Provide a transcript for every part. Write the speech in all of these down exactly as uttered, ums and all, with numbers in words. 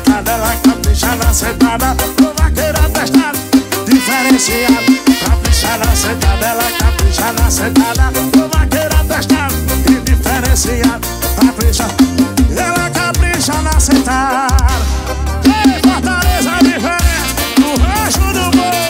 sentada, ela capricha na sentada. O vaqueiro atestado, diferenciado. Capricha na sentada, ela capricha na sentada. O vaqueiro atestado e diferenciado. Capricha, ela capricha na sentada. Ei, Fortaleza diferente, no rancho do morro.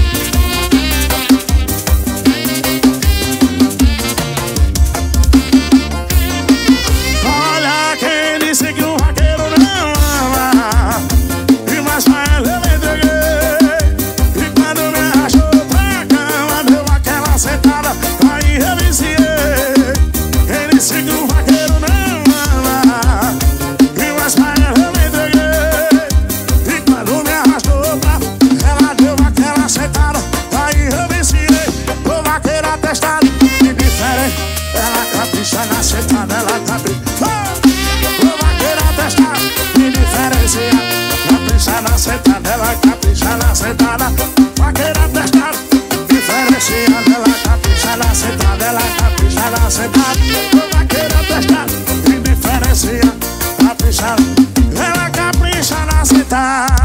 Olha quem disse que o vaqueiro não ama, e mais pra ela eu me entreguei. E quando me arrastou pra cama, deu aquela sentada, aí eu viciei. Quem disse que o vaqueiro não ama, e mais pra ela eu me entreguei. E quando me arrastou pra ela, deu aquela sentada, aí eu viciei. O vaqueiro atestado e diferente, ela capricha na sentada, ela capricha. O vaqueiro atestado e diferenciado. Capricha na sentada, ela capricha na sentada. Vaqueiro atestado, diferenciado. Ela capricha na sentada, ela capricha na sentada. O vaqueiro atestado e diferenciado. Capricha, ela capricha na sentada.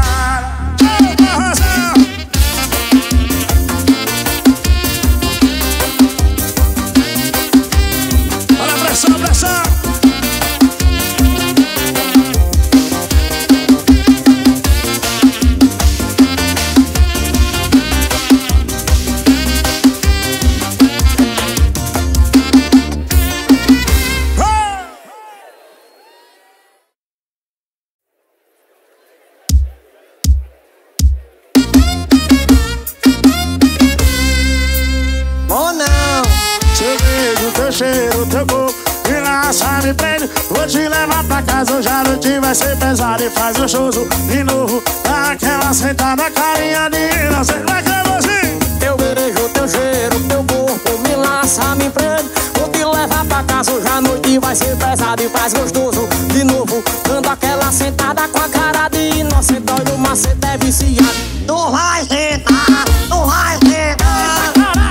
Olha a pressão, pressão. Cheiro, teu corpo, me laça, me prende. Vou te levar pra casa, hoje a noite vai ser pesada. E faz gostoso de novo, dá aquela sentada, carinha de inocente. Vai que é você. Teu beijo, teu cheiro, teu corpo, me laça, me prende. Vou te levar pra casa, hoje a noite vai ser pesada. E faz gostoso de novo, dando aquela sentada com a cara de inocente. Olha o macete é viciado. Tu vai sentar, tu vai sentar.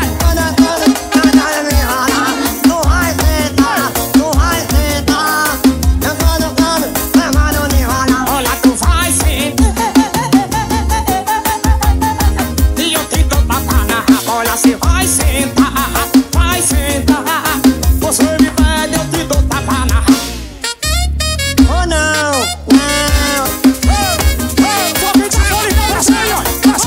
Você vai sentar, vai sentar. Você me pede, eu te dou tapa na raba. Oh não, não. Só quem tá solidão, desce aí, ó. Desce.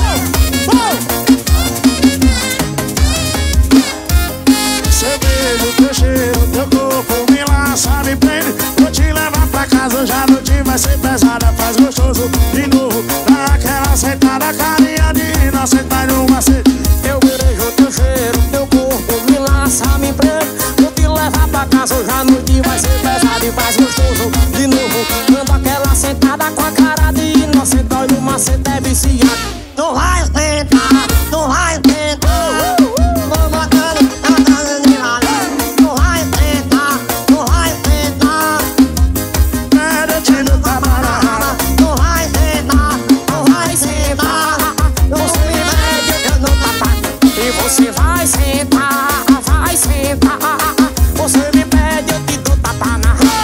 Seu beijo, teu cheiro, teu corpo, me laça, me prende. Vou te levar pra casa, hoje a noite vai ser pesada. Faz gostoso de novo, dá aquela sentada, carinha de inocente, vai no macete. Teu beijo, teu cheiro, teu corpo, me laça, me prende. Vou te levar pra casa, hoje a noite vai ser pesada. E faz gostoso de novo, dando aquela sentada com a cara de inocente. Olha o macete é viciado. Tu vai sentar, tu vai sentar. Vou botando, botando de lado. Tu vai sentar, tu vai sentar. Pede, eu te dou tapa na raba. Tu vai sentar, tu vai sentar. Você me pede, eu não tapa. E você vai sentar, vai sentar. Você me pede, eu te dou tapa na raba.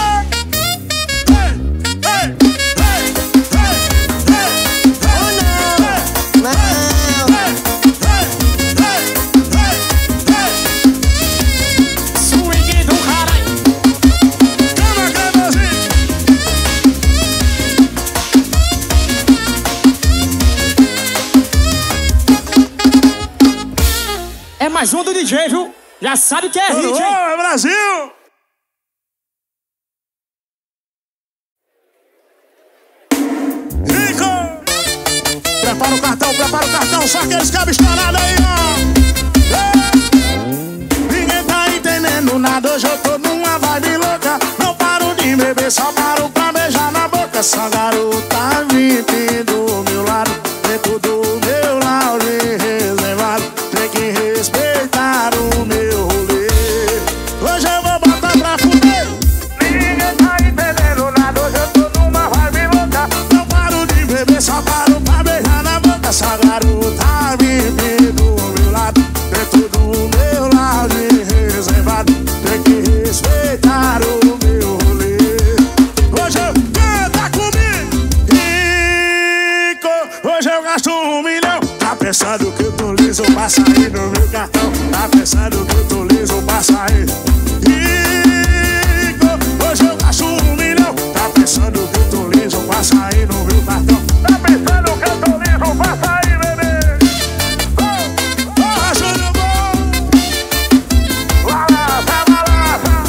Swing do caralho. Cama, camazinho. É mais um do D J, viu? Já sabe que é hit, hein? Ô, Brasil! Rico! Prepara o cartão, prepara o cartão, só aqueles cabos estourados aí, ó! Ei! Ninguém tá entendendo nada, hoje eu tô numa vibe louca. Não paro de beber, só paro pra beijar na boca. Essa garota vive do meu lado, dentro do meu lounge reservado. Tem que respeitar o meu rolê. Hoje eu vou botar pra fuder. Ninguém tá entendendo nada, hoje eu tô numa vibe louca. Não paro de beber, só paro pra beijar na boca. Essa garota vive do meu lado, dentro do meu lounge reservado. Tem que respeitar o meu rolê. Hoje eu canta comigo. pensando que eu tô liso pra sair no meu cartão. Tá pensando que eu tô liso pra sair. Rico, hoje eu gasto um milhão. Tá pensando que eu tô liso pra sair no meu cartão. Tá pensando que eu tô liso pra sair, bebê. Oh, oh, Júnior Bom. Balança, balança.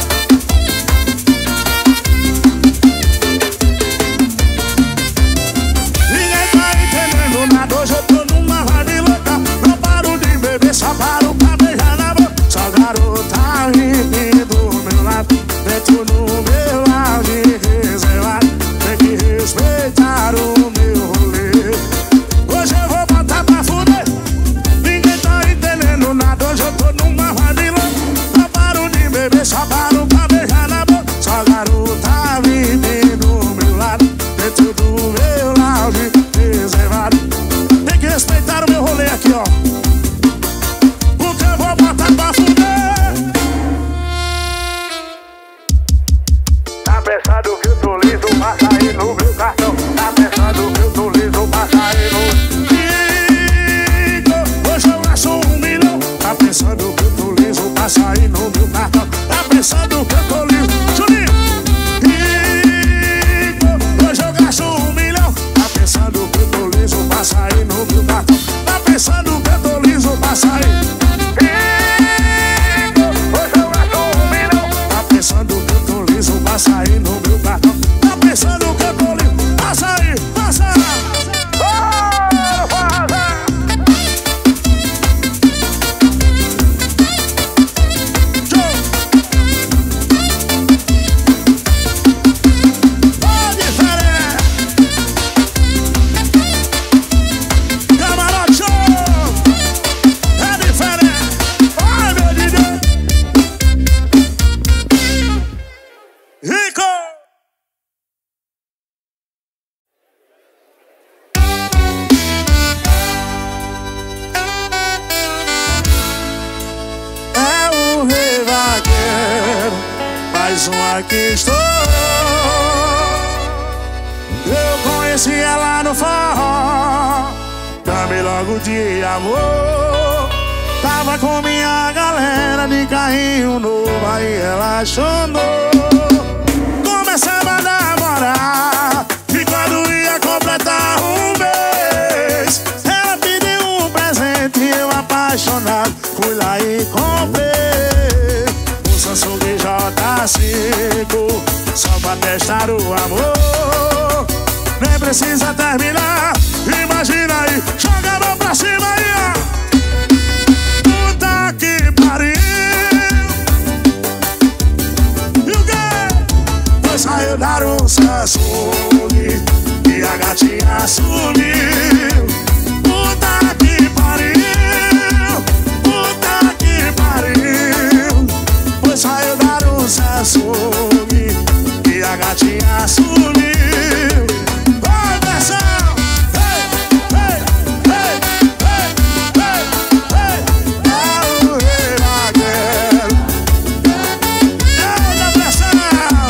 Ninguém tá entendendo nada, hoje eu tô numa vibe louca. Não paro de beber, só paro pra beijar na boca. Só garota vive do meu lado, dentro do meu lounge reservado. Tem que respeitar o meu rolê. Hoje eu vou botar pra fuder. Ninguém tá entendendo nada, hoje eu tô numa vibe louca. Não paro de beber, só paro pra beijar na boca. Só garota vive do meu lado, dentro do meu lounge reservado. Tem que respeitar o meu rolê aqui, ó. Porque eu vou botar pra fuder. Tá pensando que eu tô liso pra sair no meu cartão. Tá pensando que eu tô liso pra sair no... Rico, hoje eu gasto um milhão. Tá pensando que eu tô liso pra sair no meu cartão. Tá pensando que eu tô liso. Juninho! Rico, hoje eu gasto um milhão. Tá pensando que eu tô liso pra sair no meu cartão. Tá pensando que eu tô liso pra sair. Rico, hoje eu gasto um milhão. Tá pensando que eu tô liso pra sair no meu cartão. Tá pensando que eu tô liso pra sair, pra sair. Oh, fazer. Show. Oh, diferente. Camarote show. É diferente. Ai, meu D J Rico. É o rei vaqueiro, mais um aqui estou. Eu conheci ela no forró, chamei logo de amor. Tava com minha galera de carrinho novo, aí ela chonou. Começamos a namorar, e quando ia completar um mês, ela pediu um presente e eu apaixonado fui lá e comprei um Samsung J cinco, só pra testar o amor. Nem precisa terminar, imagina aí, joga a mão pra cima aí, ó. Puta que pariu. E o quê? Foi saiu dar um Samsung e a gatinha sumiu. Puta que pariu. Puta que pariu. Foi saiu dar um Samsung e a gatinha sumiu. Vai, pressão! Ei, ei, ei, ei, ei, ei. É o rei vaqueiro. Eita, pressão!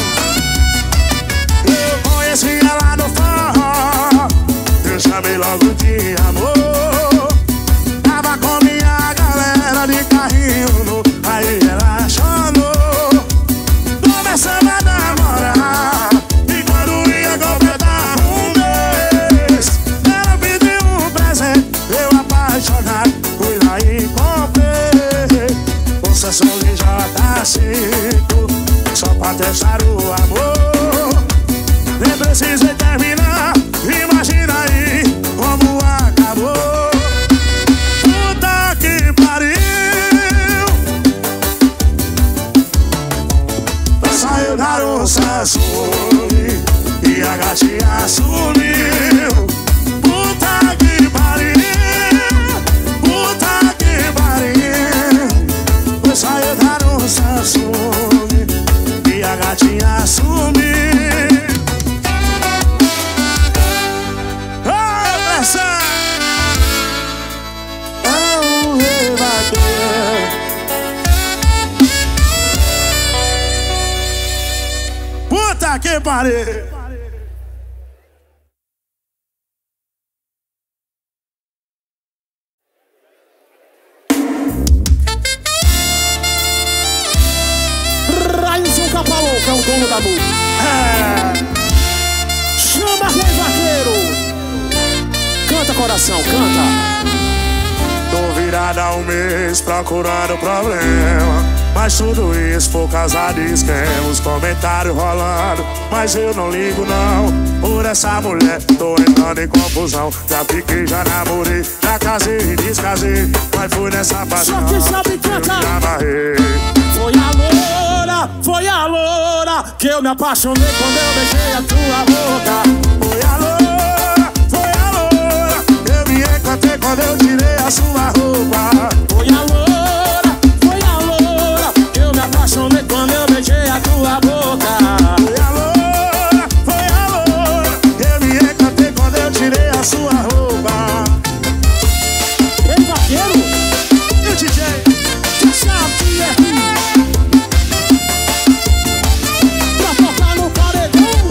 Eu conheci ela no forró, eu chamei logo de amor. Tava com minha galera de carrinho no, aí ela chorou. Começamos a namorar, e quando ia completar um mês, ela pediu um presente, eu apaixonado fui lá e comprei um Samsung J cinco, só pra testar o amor. Nem precisei terminar, imagina aí como acabou. Puta que pariu. Saiu dar um Samsung e a gatinha sumiu. Puta que pariu. Puta que pariu. Saiu dar um Samsung e a gatinha sumiu. Puta que pariu! é o dono da música. É. Chama Rei Vaqueiro. Canta, coração, canta. Tô virada há um mês procurando problema, mas tudo isso por causa de esquemas, comentários rolando. Mas eu não ligo não, por essa mulher tô entrando em confusão. Já fiquei, já namorei, já casei e descasei, mas fui nessa paixão. Só que sabe cantar. Eu me amarrei. Foi a loura, foi a loura que eu me apaixonei quando eu beijei a tua boca. Foi a loura, foi a loura, eu me encantei quando eu tirei a sua roupa. Foi a loura, foi a loura que eu me apaixonei quando eu beijei a tua boca. Foi a loura, foi a loura, eu me encantei quando eu tirei a sua roupa. Ei, vaqueiro, E o D J? tu sabe que é ruim pra tocar no paredão.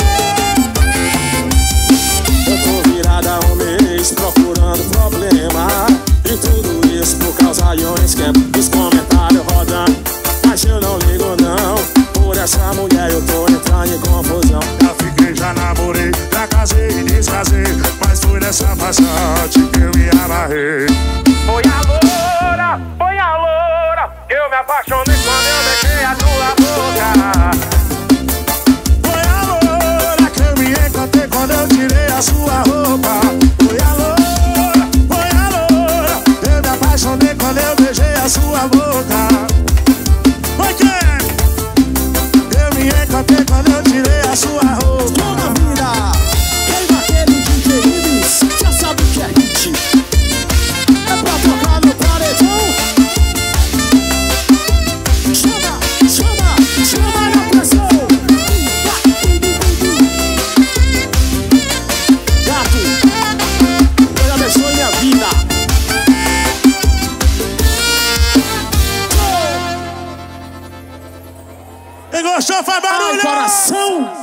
Eu tô virada há um mês procurando problema, e tudo isso por causa de um esquema, os comentários rodando. Mas eu não ligo não, por essa mulher eu tô entrando em confusão. Já fiquei, já namorei, já casei e descasei, mas fui nessa paixão que eu me amarrei. Foi a loura, foi a loura que eu me apaixonei quando eu beijei a tua boca. Foi a loura que eu me encantei quando eu tirei a sua roupa. Foi a loura, foi a loura, eu me apaixonei quando eu beijei a sua boca. Foi quem? Eu me encantei quando eu tirei a sua roupa. Toda vida, quem vaqueiro de queridos, já sabe o que é hit. É pra tocar no paredão. Chama, chama, chama na pressão. Gato, Deus abençoe minha vida. Quem gostou faz Ai, barulho! coração.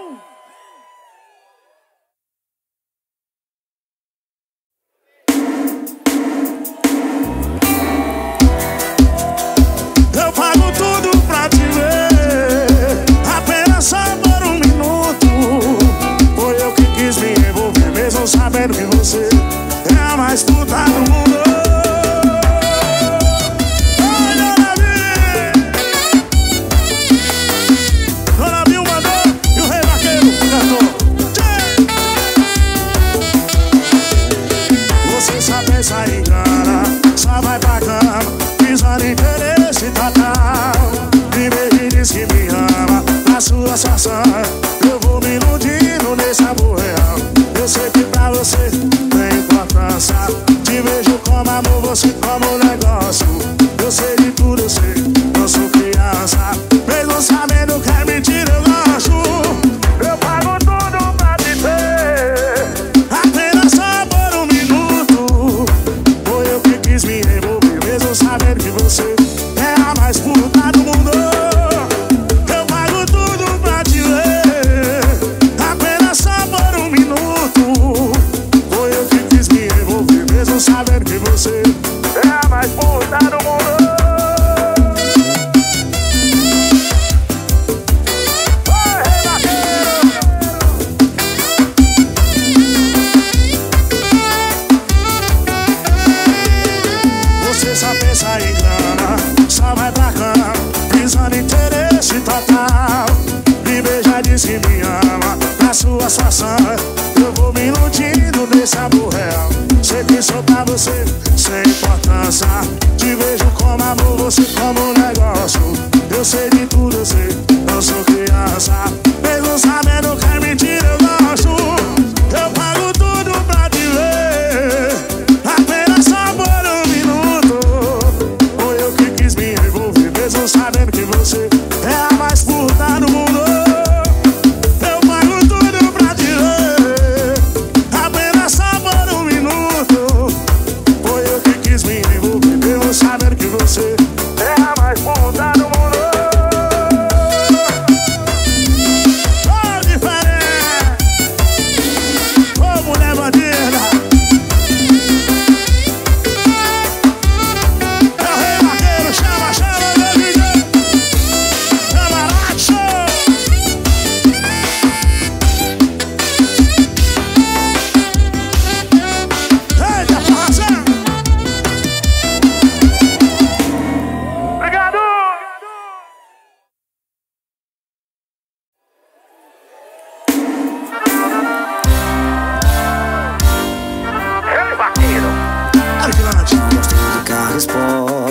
Eu pago tudo pra te ver, apenas só por um minuto. Foi eu que quis me envolver, mesmo sabendo que você é a mais puta do mundo. Ai, Dona Vi! Dona Vi mandou e o Rei Vaqueiro cantou. Você só pensa em grana, só vai pra cama, pisando em interesse total. E me diz que me ama, na sua situação eu vou me iludindo nesse amor real. Eu sei que pra você tem importância, te vejo como amor, você como negócio. Eu sei de tudo, eu sei, eu sou criança, mesmo sabendo que é mentira eu gosto. Eu pago tudo pra te ter, apenas só por um minuto. Foi eu que quis me envolver, mesmo sabendo que você é a mais puta do mundo. Eu pago tudo pra te ver, apenas só por um minuto. Foi eu que quis me envolver, mesmo sabendo que você é a mais puta do mundo. Oi, Rei Vaqueiro! Você só pensa em grana, só vai pra cama, visando interesse total. Me beija, diz que me ama, na sua situação eu vou me iludindo nesse amor real. Sei que sou pra você, sem importância, te vejo como amor, você como negócio. Eu sei de tudo, eu sei, eu sou criança, mesmo sabendo que é mentira eu gosto. Eu pago tudo pra te ver, apenas só por um minuto. Foi eu que quis me envolver, mesmo sabendo que você é a mais puta do mundo. Eu pago tudo pra te ver, apenas só por um minuto. Foi eu que quis me envolver, mesmo sabendo que você é a mais puta do mundo.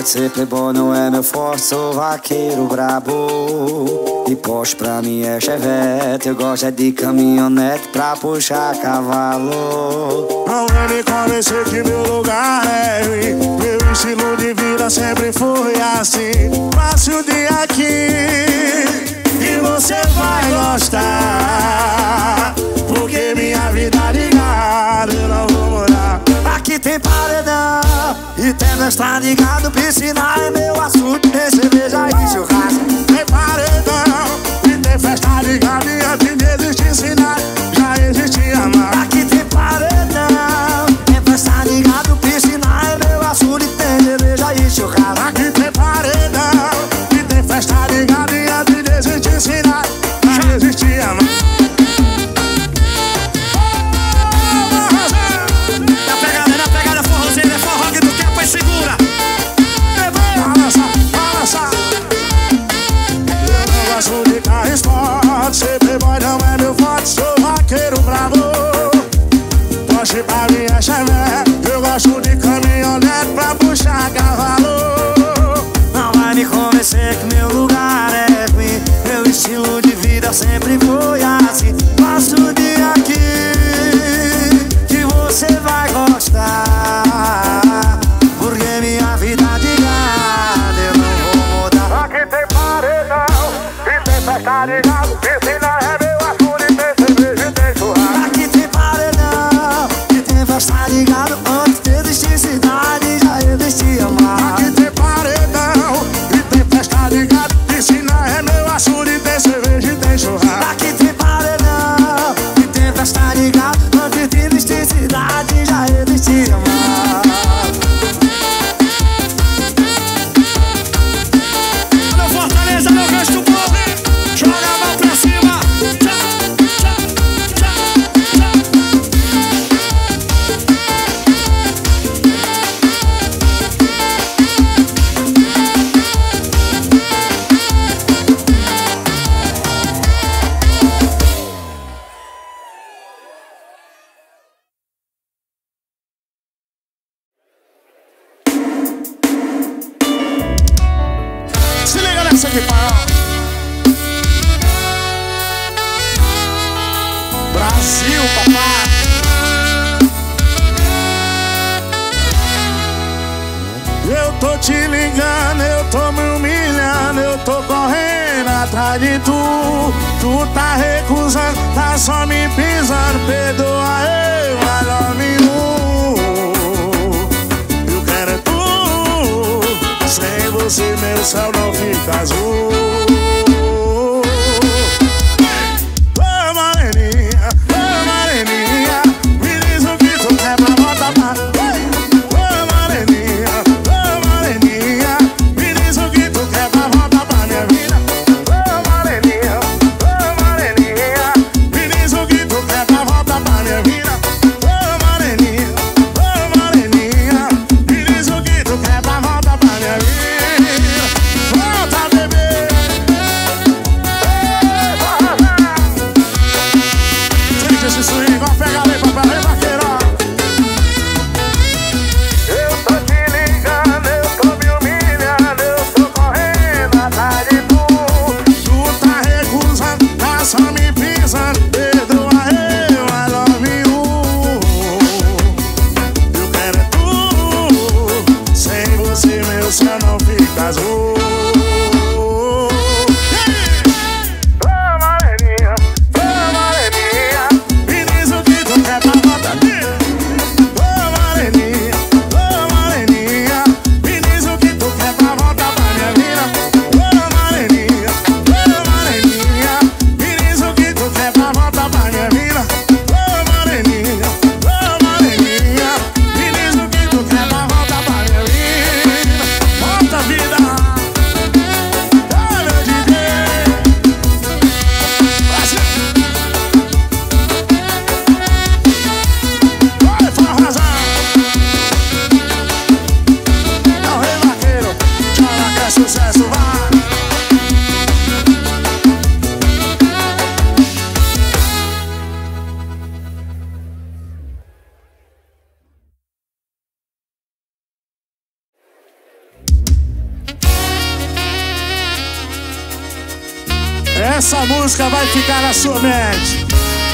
de ser playboy não é meu forte, sou vaqueiro brabo. E Porsche pra mim é Chevette, eu gosto é de caminhonete pra puxar cavalo. Não vem me convencer que meu lugar é ruim, meu estilo de vida sempre foi assim. Passe o dia aqui e você vai gostar, porque minha vida ligada eu não vou mudar. Aqui tem paredão e tem festa ligado, piscina é meu assunto, tem cerveja e churrasco. Tem paredão e tem festa ligada, e antes de existir cidade já existia mar. Aqui tem paredão, tem festa ligado, piscina é meu assunto, tem cerveja e churrasco. Aqui tem paredão e tem festa ligada, e antes de existir cidade já existia mar. Segura! Balança, balança. Eu não gosto de carro esporte, ser playboy não é meu forte, sou vaqueiro bravo. Porsche pra mim é Chevette, eu gosto de caminhonete pra puxar cavalo. Não vai me convencer que meu lugar é ruim, meu estilo de vida sempre foi assim. Passo o dia aqui que você vai gostar, porque minha vida ligada eu não vou mudar. Aqui tem paredão e tem festa ligada, piscina é meu assunto, e tem cerveja e tem churrasco. Aqui tem paredão e tem festa ligada, antes de existir cidade já existia mar. Aqui tem paredão e tem festa ligada, piscina é meu assunto, e tem cerveja e tem churrasco. Aqui tem paredão e tem festa ligada, antes de existir cidade já existia mar. Fortaleza, meu gosto pobre, joga a mão pra cima. Tchá, tchá, tchá, tchá. Se liga nessa aqui, pai. Brasil, papai. Eu tô te ligando, eu tô me humilhando, eu tô correndo atrás de tu. Tu tá recusando, tá só me pisando. Perdoa eu, I love you. Eu quero é tu. Sem você meu céu não fica azul. Ô moreninha, ô moreninha, me diz o que tu quer pra voltar pra. Ô moreninha, ô moreninha, me diz o que tu quer pra voltar pra minha vida. Ô moreninha, ô moreninha, me diz o que tu quer pra voltar pra minha vida. Ô moreninha, ô moreninha, me diz o que tu quer pra voltar pra minha vida. Volta, bebê. Sente esse swing, igual pega ali, papai, aí, vaqueiro. Eu tô te ligando, eu tô me humilhando, eu tô correndo atrás de tu. Tu tá recusando, tá só me pisando. Perdoa eu, I love you. Eu quero é tu. Sem você meu céu não fica azul. Ô moreninha, ô moreninha, me diz o que tu quer Essa música vai ficar na sua mente.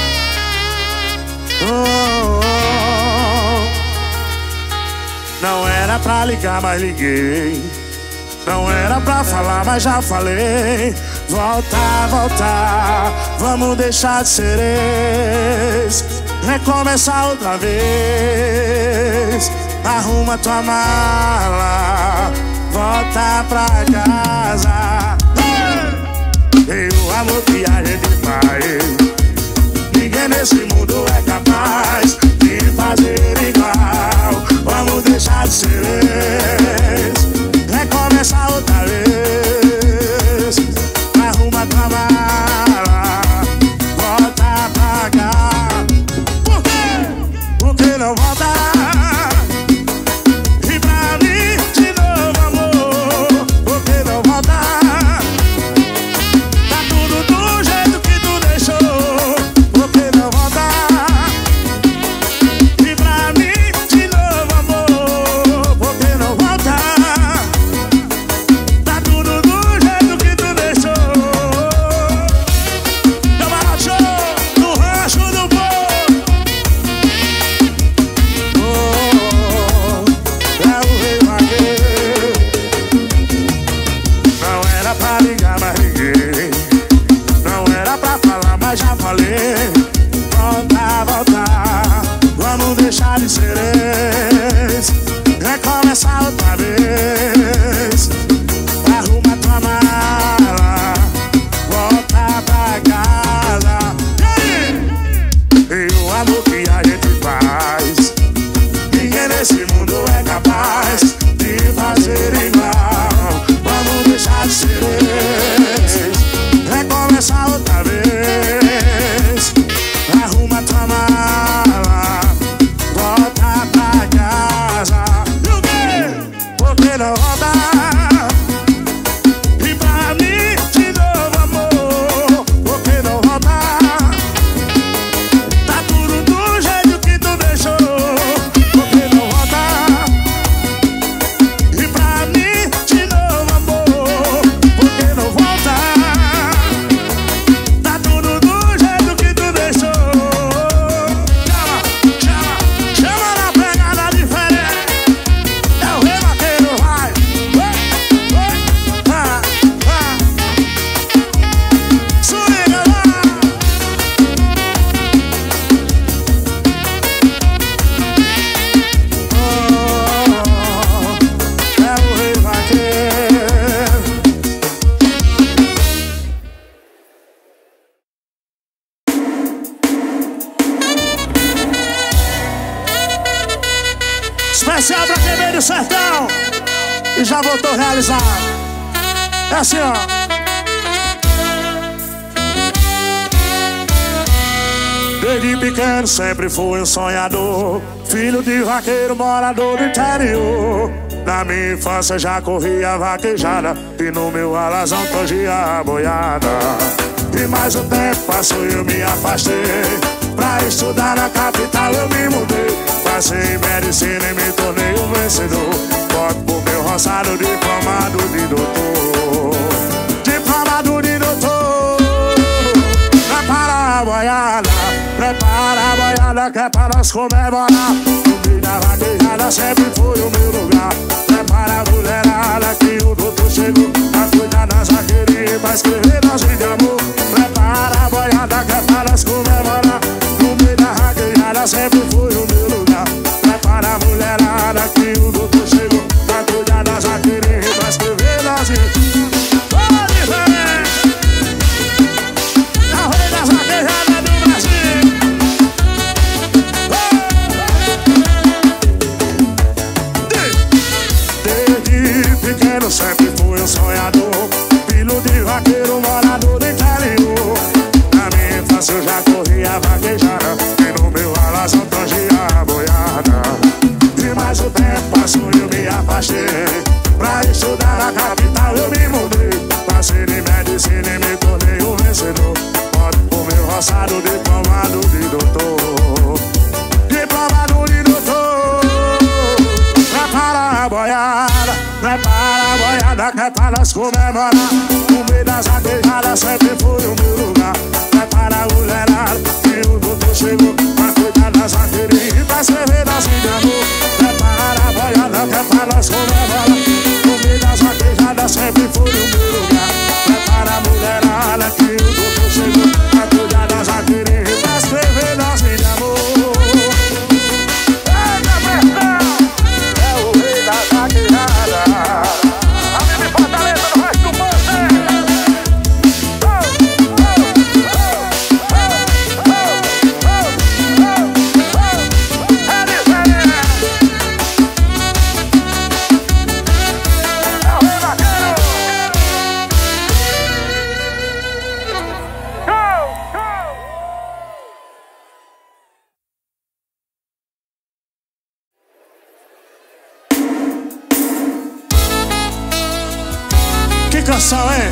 Oh, oh. Não era pra ligar, mas liguei. Não era pra falar, mas já falei. Volta, volta, vamos deixar de ser ex. Recomeçar outra vez. Arruma tua mala, volta pra casa. E o amor que a gente faz, ninguém nesse mundo é capaz de fazer igual. Vamos deixar de ser ex, recomeçar outra vez. Arruma tua mala, volta pra cá. Por quê? Por que não volta? E pra mim de novo, amor, por que não volta? Tá tudo do jeito que tu deixou, por que não volta? E pra mim de novo, amor, por que não volta? Tá tudo do jeito que tu deixou. Eu barato no rancho do povo. Oh, é o rei vaqueiro. Não era pra ligar, mas liguei. Não era pra falar, mas já falei. Volta, volta, vamos deixar de ser ex. Recomeçar outra vez. Arruma tua mala, volta pra casa. E aí? E o amor que a gente faz, ninguém nesse mundo é capaz de fazer igual. Vamos deixar de ser ex, recomeçar outra vez. Arruma tua mala, volta pra casa. E o quê? Por que não volta? E pra mim de novo, amor, por que não volta? Tá tudo do jeito que tu deixou, por que não volta? E pra mim de novo, amor, por que não volta? Tá tudo do jeito que tu deixou. Chama, chama, chama na pegada diferente. É o rei vaqueiro, vai. Oi, oi, ah, ah. Swinga lá. Oh, é o rei vaqueiro. Especial pra quem veio do sertão e já voltou realizado. É assim, ó. Desde pequeno sempre fui um sonhador, filho de vaqueiro, morador do interior. Na minha infância já corria vaquejada e no meu alazão torgia a boiada. E mais um tempo passou e eu me afastei. Pra estudar na capital eu me mudei. Passei em medicina e me tornei um vencedor. Voto pro meu roçado diplomado de doutor. Diplomado de doutor. Prepara a boiada, prepara a boiada que é pra nós comemorar. No meio da vaquejada sempre foi o meu lugar. Prepara a mulherada que o doutor chegou pra cuidar das vaqueirinhas, pra escrever nós de amor. Prepara a boiada que é pra nós comemorar. No meio da vaquejada sempre foi o meu lugar. Prepara a mulherada que o doutor chegou pra cuidar das vaqueirinhas, pra escrever nós de amor. Sempre fui um sonhador, filho de vaqueiro, morador do interior. Na minha infância eu já corria vaquejada e no meu alazão torgia a boiada. E mais o tempo passou e eu me afastei. Pra estudar na capital eu me mudei. Passei de medicina e me tornei um vencedor. Voto pro meu roçado diplomado de doutor. Diplomado de doutor. Prepara a boiada, prepara a boiada que é pra nós comemorar. No meio da das vaquejadas sempre foi o meu lugar. Prepara a mulherada que o doutor chegou pra cuidar das vaqueirinhas e pra servir assim de amor. Prepara a boiada que é pra nós comer bola. No meio das vaquejadas sempre foi o meu lugar. Prepara a mulherada que o doutor chegou pra cuidar das vaqueirinhas e pra servir assim de amor. Eita pressão, é o rei das vaquejadas. A minha fortaleza no resto do mundo. Que canção, hein?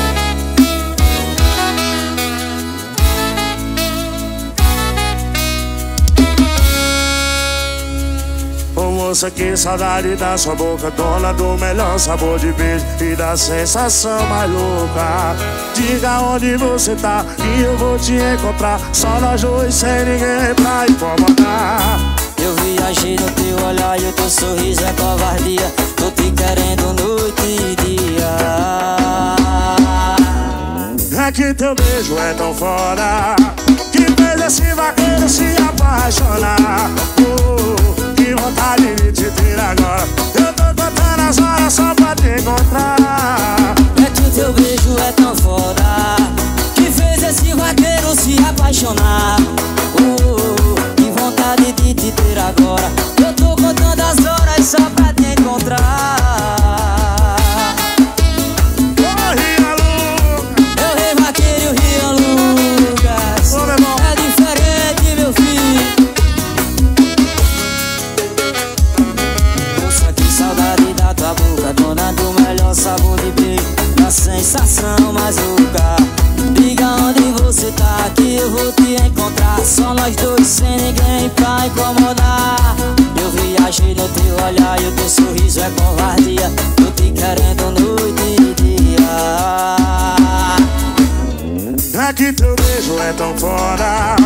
Ô moça, que saudade da sua boca, dona do melhor sabor de beijo e da sensação mais louca. Diga onde você tá e eu vou te encontrar, só nós dois sem ninguém pra incomodar. Eu viajei no teu olhar e o teu sorriso é covardia. Tô te querendo noite e dia. É que teu beijo é tão foda que fez esse vaqueiro se apaixonar. Oh, que vontade de te ter agora. Eu tô contando as horas só pra te encontrar. É que teu beijo é tão foda que fez esse vaqueiro se apaixonar. Oh, que vontade de te ter agora. Eu tô contando as horas só pra te encontrar. Dona do melhor sabor de beijo, da sensação mais louca. Diga onde você tá que eu vou te encontrar, só nós dois sem ninguém pra incomodar. Eu viajei no teu olhar e o teu sorriso é covardia. Tô te querendo noite e dia. É que teu beijo é tão foda